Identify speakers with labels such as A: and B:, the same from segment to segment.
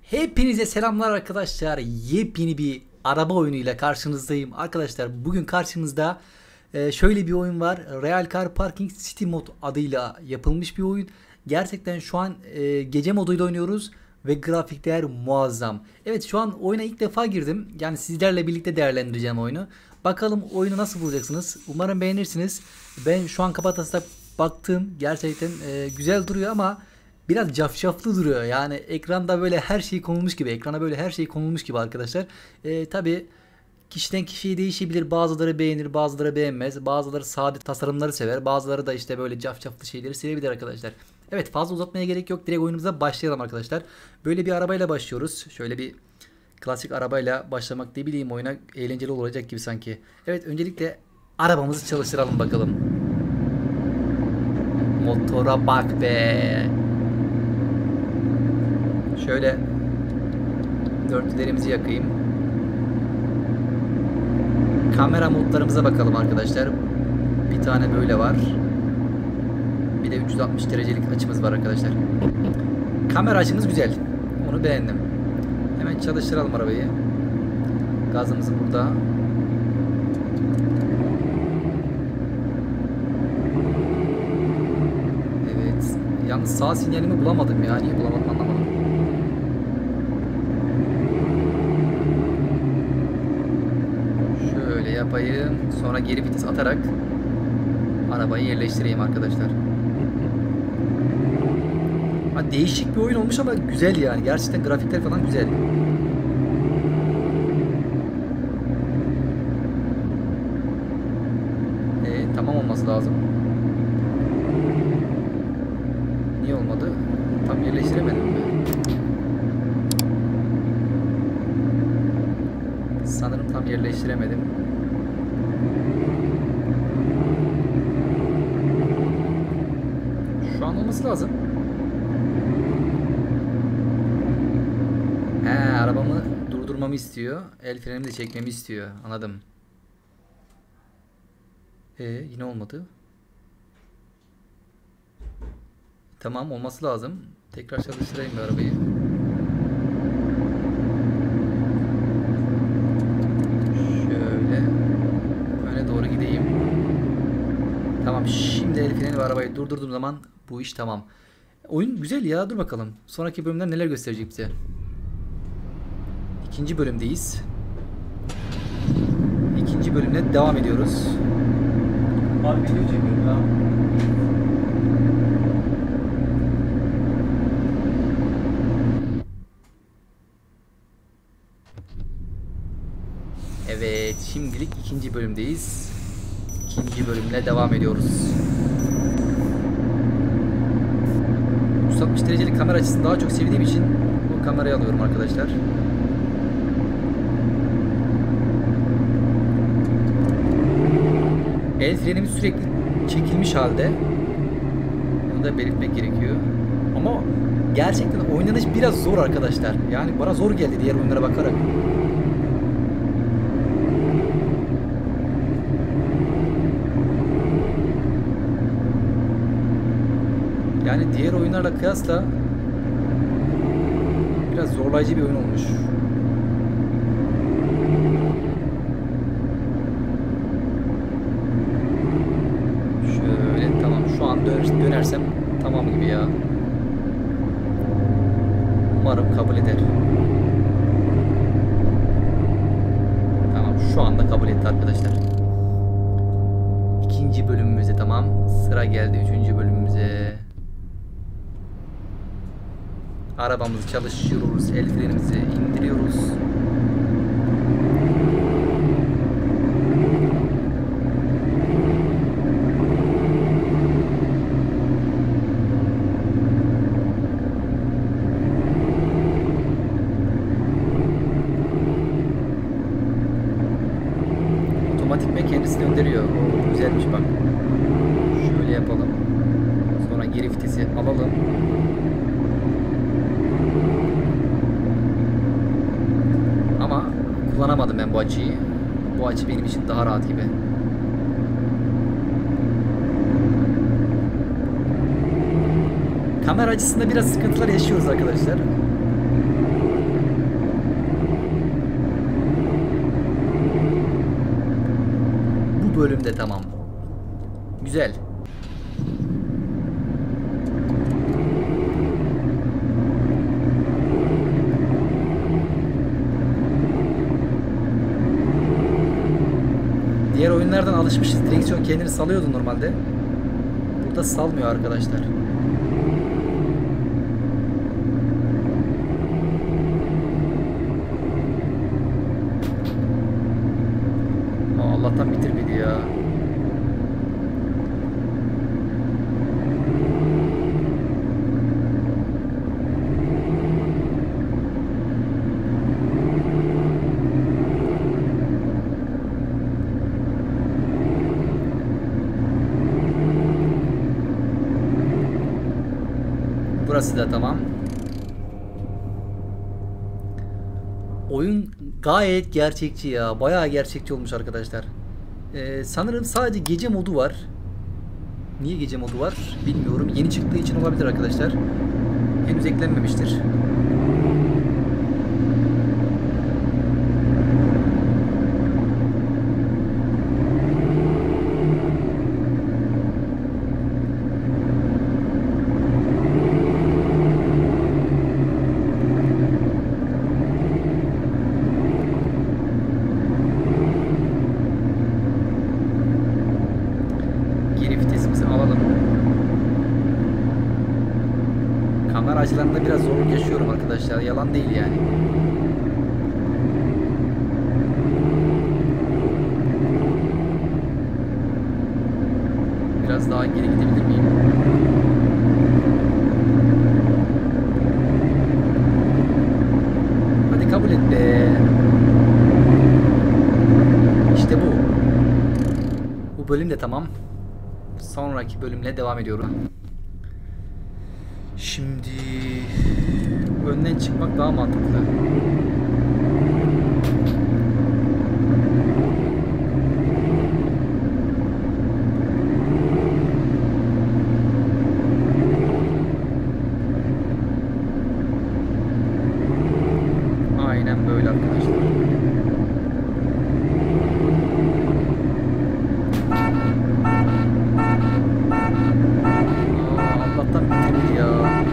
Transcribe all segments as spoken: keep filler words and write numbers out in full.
A: Hepinize selamlar arkadaşlar. Yepyeni bir araba oyunuyla karşınızdayım. Arkadaşlar bugün karşımızda e, şöyle bir oyun var. Real Car Parking City Mod adıyla yapılmış bir oyun. Gerçekten şu an e, gece moduyla oynuyoruz ve grafikler muazzam. Evet, şu an oyuna ilk defa girdim. Yani sizlerle birlikte değerlendireceğim oyunu. Bakalım oyunu nasıl bulacaksınız? Umarım beğenirsiniz. Ben şu an kapatasına baktım. Gerçekten e, güzel duruyor ama biraz cafcaflı duruyor. Yani ekranda böyle her şey konulmuş gibi. Ekrana böyle her şey konulmuş gibi arkadaşlar. E, tabii kişiden kişiye değişebilir. Bazıları beğenir, bazıları beğenmez. Bazıları sade tasarımları sever. Bazıları da işte böyle cafcaflı şeyleri sevebilir arkadaşlar. Evet, fazla uzatmaya gerek yok. Direkt oyunumuza başlayalım arkadaşlar. Böyle bir arabayla başlıyoruz. Şöyle bir klasik arabayla başlamak, ne bileyim, oyuna eğlenceli olacak gibi sanki. Evet, öncelikle arabamızı çalıştıralım bakalım. Motora bak be. Şöyle dörtlülerimizi yakayım. Kamera modlarımıza bakalım arkadaşlar. Bir tane böyle var. Bir de üç yüz altmış derecelik açımız var arkadaşlar. Kamera açımız güzel. Onu beğendim. Hemen çalıştıralım arabayı. Gazımız burada. Evet. Yalnız sağ sinyalimi bulamadım ya. Niye bulamadım anlamadım. Şöyle yapayım. Sonra geri vites atarak arabayı yerleştireyim arkadaşlar. Ha, değişik bir oyun olmuş ama güzel yani. Gerçekten grafikler falan güzel. Ee, tamam olması lazım. Niye olmadı? Tam yerleştiremedim mi? Sanırım tam yerleştiremedim. Şu an olması lazım. He, arabamı durdurmamı istiyor. El frenimi de çekmemi istiyor. Anladım. Ee, yine olmadı. Tamam, olması lazım. Tekrar çalıştırayım bir arabayı. Şöyle öne doğru gideyim. Tamam, şimdi el freni ve arabayı durdurduğum zaman bu iş tamam. Oyun güzel ya, dur bakalım. Sonraki bölümler neler gösterecek bize. İkinci bölümdeyiz. İkinci bölümle devam ediyoruz.
B: Abi video çekiyorum ya.
A: Evet, şimdilik ikinci bölümdeyiz. İkinci bölümle devam ediyoruz. üç yüz altmış derecelik kamera açısını daha çok sevdiğim için bu kamerayı alıyorum arkadaşlar. El frenimiz sürekli çekilmiş halde. Bunu da belirtmek gerekiyor. Ama gerçekten oynanış biraz zor arkadaşlar. Yani bana zor geldi diğer oyunlara bakarak. Yani diğer oyunlarla kıyasla biraz zorlayıcı bir oyun olmuş. Şöyle tamam, şu an dön dönersem tamam gibi ya. Umarım kabul eder. Tamam, şu anda kabul etti arkadaşlar. İkinci bölümümüze tamam. Sıra geldi üçüncü bölümümüze. Arabamızı çalıştırıyoruz. El frenimizi indiriyoruz. Otomatikman kendisi gönderiyor. O güzelmiş bak. Şöyle yapalım. Sonra geri vitesi alalım. Ama kullanamadım ben bu açıyı. Bu açı benim için daha rahat gibi. Kamera açısında biraz sıkıntılar yaşıyoruz arkadaşlar. bölüm de tamam. Güzel. Diğer oyunlardan alışmışız. Direksiyon kendini salıyordu normalde. Burada salmıyor arkadaşlar. Aa, Allah'tan bitirmedi ya. Burası da tamam. Oyun gayet gerçekçi ya. Bayağı gerçekçi olmuş arkadaşlar. Ee, sanırım sadece gece modu var. Niye gece modu var bilmiyorum. Yeni çıktığı için olabilir arkadaşlar. Henüz eklenmemiştir. Kamera açılarında biraz zorluk yaşıyorum arkadaşlar. Yalan değil yani. Biraz daha geri gidebilir miyim? Hadi kabul et be. İşte bu. Bu bölüm de tamam. Sonraki bölümle devam ediyorum. Şimdi önden çıkmak daha mantıklı. Aynen böyle arkadaşlar. Allah'tan bitirdi ya.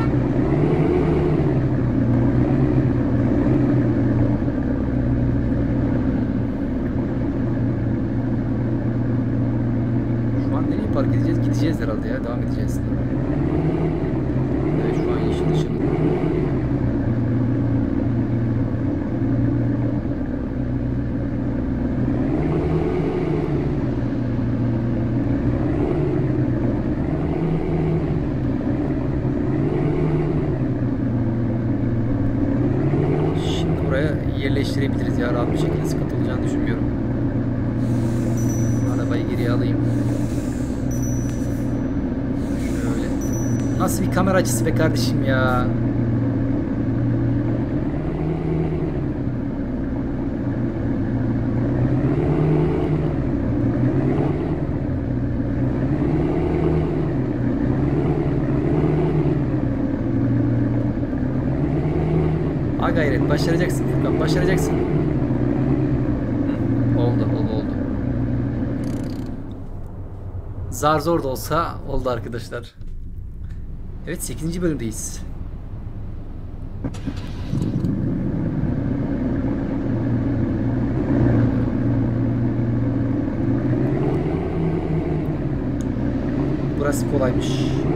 A: Şu an nereye park edeceğiz? Gideceğiz herhalde ya. Devam edeceğiz. Evet, şu an yeşil ışık. Yerleştirebiliriz ya, rahat bir şekilde sıkıntı olacağını düşünmüyorum. Arabayı geriye alayım. Şöyle. Nasıl bir kamera açısı be kardeşim ya. Ha gayret, başaracaksın Furkan, başaracaksın. Hı, oldu, oldu, oldu. Zar zor da olsa oldu arkadaşlar. Evet, sekizinci bölümdeyiz. Burası kolaymış.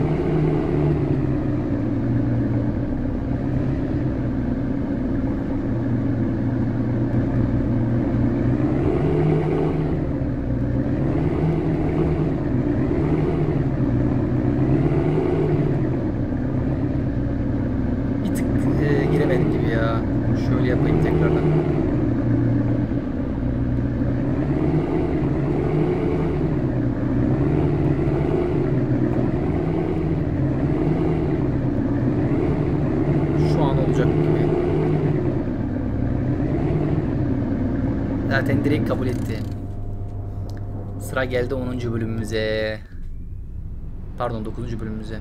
A: Şöyle yapayım tekrardan. Şu an olacak gibi. Zaten direkt kabul etti. Sıra geldi onuncu bölümümüze. Pardon, dokuzuncu bölümümüze.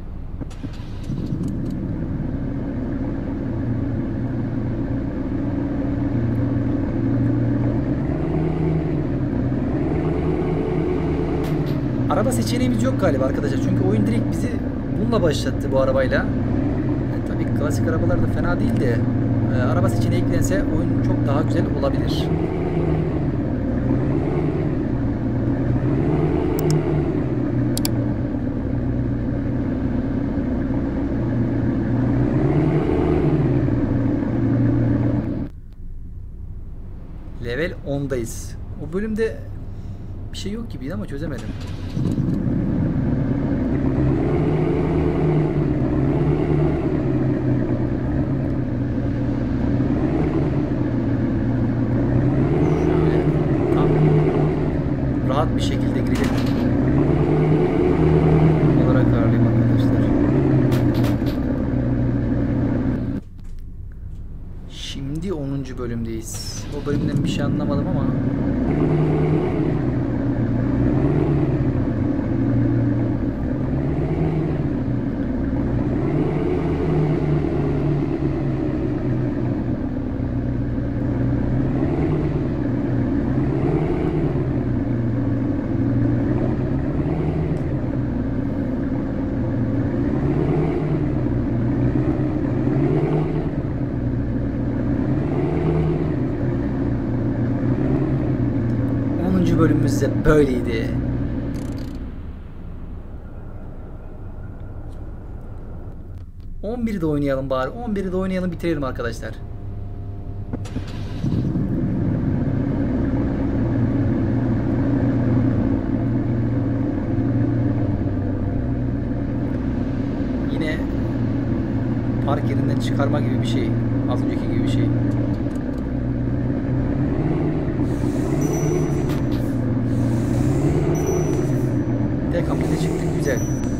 A: araba seçeneğimiz yok galiba arkadaşlar. Çünkü oyun direkt bizi bununla başlattı bu arabayla. E, tabii klasik arabalar da fena değil de e, araba seçeneği eklense oyun çok daha güzel olabilir. Level ondayız. O bölümde bir şey yok gibiydi ama çözemedim. Şöyle tam rahat bir şekilde girelim. Olarak ayarlayayım arkadaşlar. Şimdi onuncu bölümdeyiz. O bölümden bir şey anlamadım ama onuncu bölümümüz de böyleydi. on biri de oynayalım bari. on biri de oynayalım, bitirelim arkadaşlar. Yine park yerinden çıkarma gibi bir şey. Az önceki gibi bir şey. Dekamplede çıktık, güzel.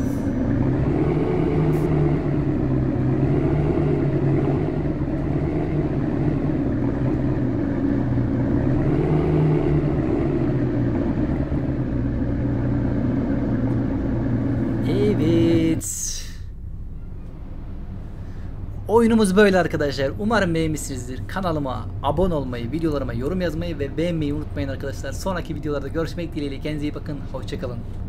A: Evet. Oyunumuz böyle arkadaşlar. Umarım beğenmişsinizdir. Kanalıma abone olmayı, videolarıma yorum yazmayı ve beğenmeyi unutmayın arkadaşlar. Sonraki videolarda görüşmek dileğiyle. Kendinize iyi bakın. Hoşça kalın.